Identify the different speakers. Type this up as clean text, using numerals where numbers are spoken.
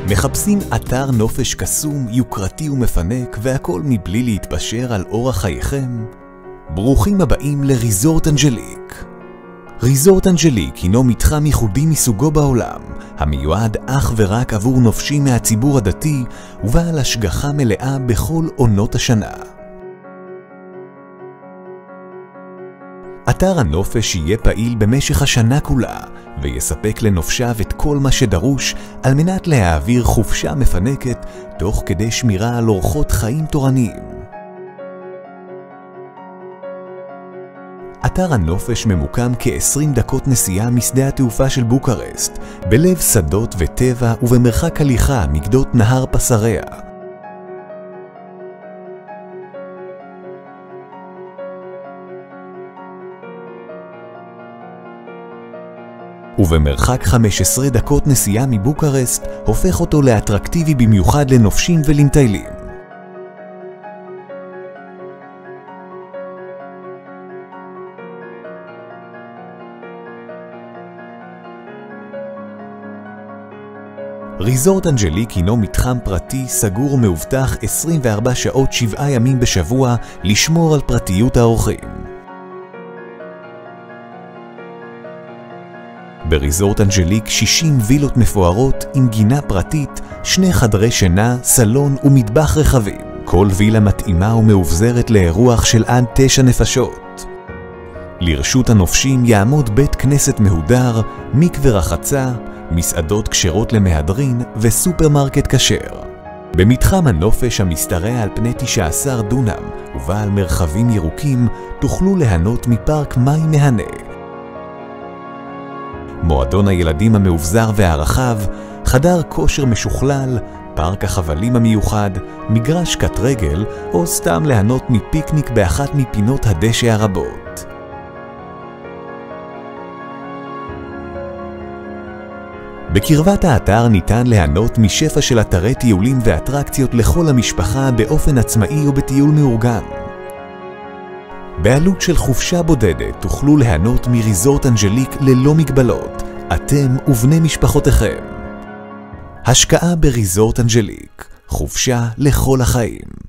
Speaker 1: מחפשים אתר נופש קסום, יוקרתי ומפנק, והכל מבלי להתפשר על אורח חייכם? ברוכים הבאים לריזורט אנג'ליק. ריזורט אנג'ליק הינו מתחם ייחודי מסוגו בעולם, המיועד אך ורק עבור נופשים מהציבור הדתי ובעל השגחה מלאה בכל עונות השנה. אתר הנופש יהיה פעיל במשך השנה כולה ויספק לנופשיו את כל מה שדרוש על מנת להעביר חופשה מפנקת תוך כדי שמירה על אורחות חיים תורניים. אתר הנופש ממוקם כ-20 דקות נסיעה משדה התעופה של בוקרשט, בלב שדות וטבע ובמרחק הליכה מגדות נהר פסריה. ובמרחק 15 דקות נסיעה מבוקרשט הופך אותו לאטרקטיבי במיוחד לנופשים ולמטיילים. ריזורט אנג'ליק הינו מתחם פרטי, סגור ומאובטח 24 שעות 7 ימים בשבוע לשמור על פרטיות האורחים. בריזורט אנג'ליק 60 וילות מפוארות עם גינה פרטית, 2 חדרי שינה, סלון ומטבח רחבים. כל וילה מתאימה ומאובזרת לאירוח של עד 9 נפשות. לרשות הנופשים יעמוד בית כנסת מהודר, מקווה רחצה, מסעדות כשרות למהדרין וסופרמרקט כשר. במתחם הנופש המשתרע על פני 19 דונם ובעל מרחבים ירוקים תוכלו ליהנות מפארק מים מהנה, מועדון הילדים המאובזר והרחב, חדר כושר משוכלל, פארק החבלים המיוחד, מגרש קט רגל או סתם ליהנות מפיקניק באחת מפינות הדשא הרבות. בקרבת האתר ניתן ליהנות משפע של אתרי טיולים ואטרקציות לכל המשפחה באופן עצמאי או בטיול מאורגן. בעלות של חופשה בודדת תוכלו ליהנות מריזורט אנג'ליק ללא מגבלות, אתם ובני משפחותיכם. השקעה בריזורט אנג'ליק, חופשה לכל החיים.